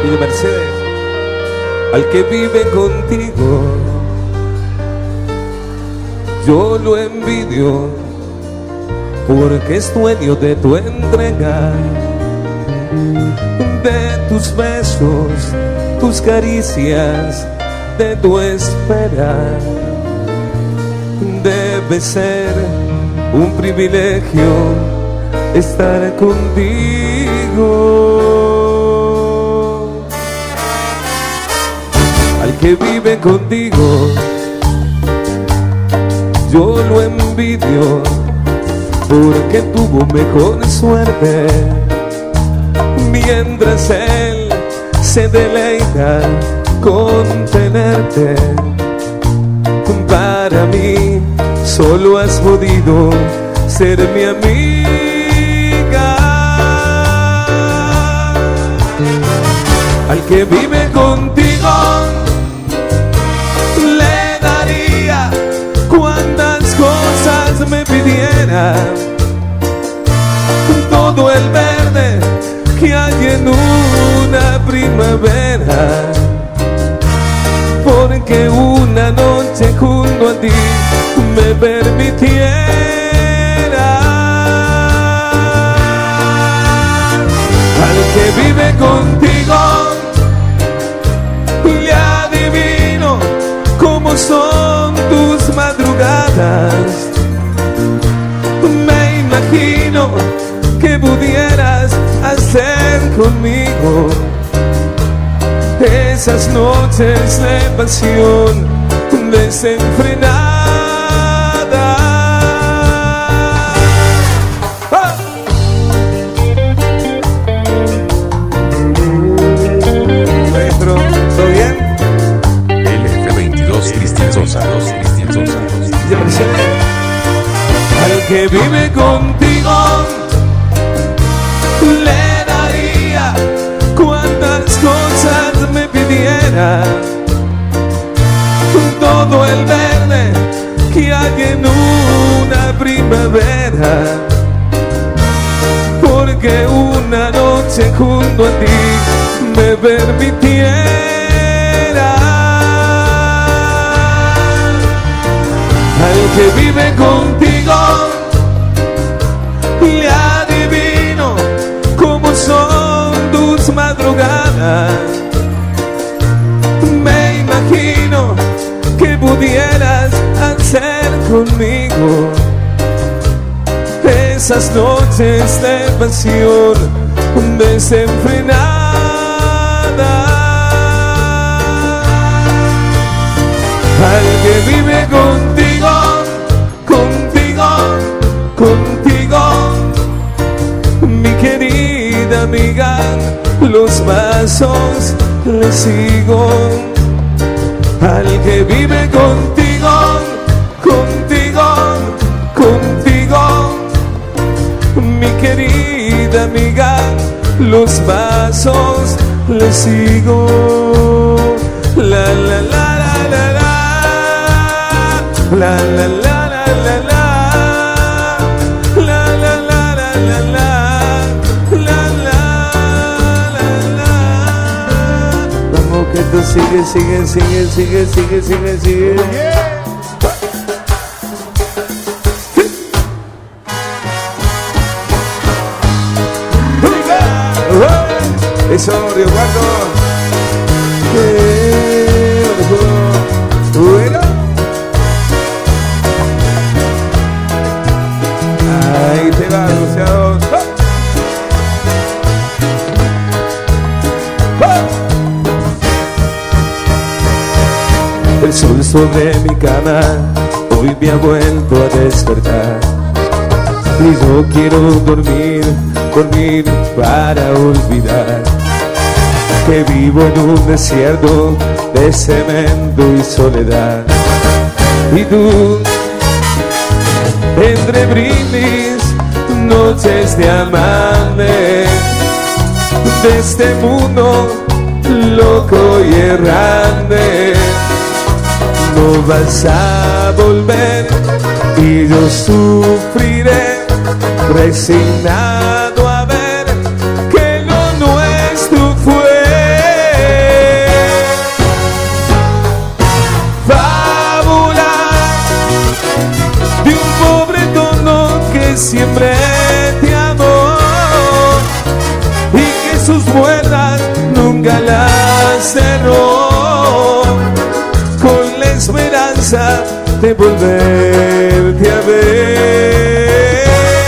Familia Mercedes. Al que vive contigo, yo lo envidio, porque es dueño de tu entrega, de tus besos, tus caricias, de tu espera. Debe ser un privilegio estar contigo. Al que vive contigo, yo lo envidio, porque tuvo mejor suerte, mientras él se deleita con tenerte. Para mí solo has podido ser mi amiga. Al que vive contigo le daría cuantas cosas me pidiera, todo el verde que hay en una primavera, porque una noche junto a ti me permitiera. Al que vive contigo le adivino cómo son tus madrugadas. Me imagino que pudieras hacer conmigo esas noches de pasión desenfrenada. ¡Ah! Maestro, ¿todo bien? El F22 Cristian Sosa. Al que vive contigo le daría cuantas cosas me pidiera, todo el verde que hay en una primavera, porque una noche junto a ti me permitiera. Al que vive contigo le adivino cómo son tus madrugadas. Me imagino que pudieras hacer conmigo esas noches de pasión desenfrenada. Al que vive contigo, contigo, mi querida amiga, los pasos le sigo. Al que vive contigo, mi querida amiga, los pasos le sigo. La la la la la la, la la la la la la, la la la la la la, la la la la. Vamos que tú sigue. Eso, Río Cuarto. Bueno. Ahí te va, anunciados. El sol sobre mi cama hoy me ha vuelto a despertar, y yo quiero dormir para olvidar que vivo en un desierto de cemento y soledad. Y tú, entre brindis, noches de amante, de este mundo loco y errante, no vas a volver y yo sufriré resignado a ver que lo nuestro fue siempre te amó y que sus puertas nunca las cerró, con la esperanza de volverte a ver.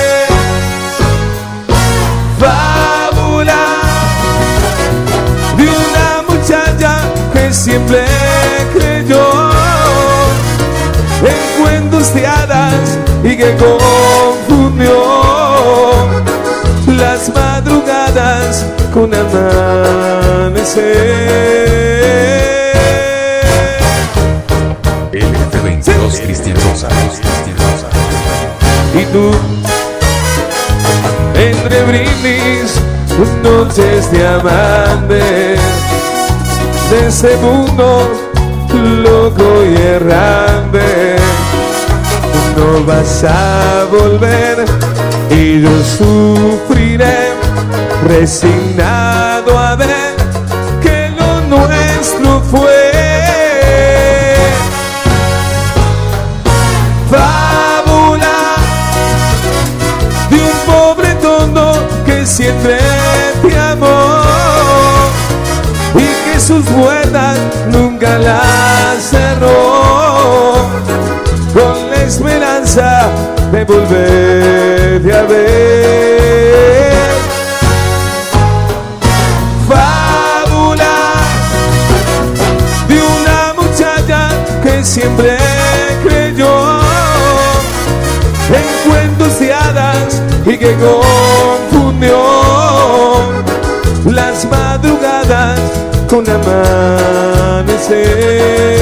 Fábula de una muchacha que siempre creyó en cuentos de hadas y que confundió las madrugadas con amanecer. LF22 Cristian Sosa. Y tú, entre brindis, noches de amantes, de ese mundo loco y errante, no vas a volver y yo sufriré, resignado a ver que lo nuestro fue fábula de un pobre tonto que siempre te amó y que sus puertas nunca las cerró, con la esperanza de volverte a ver. Fábula de una muchacha que siempre creyó en cuentos de hadas y que confundió las madrugadas con amanecer.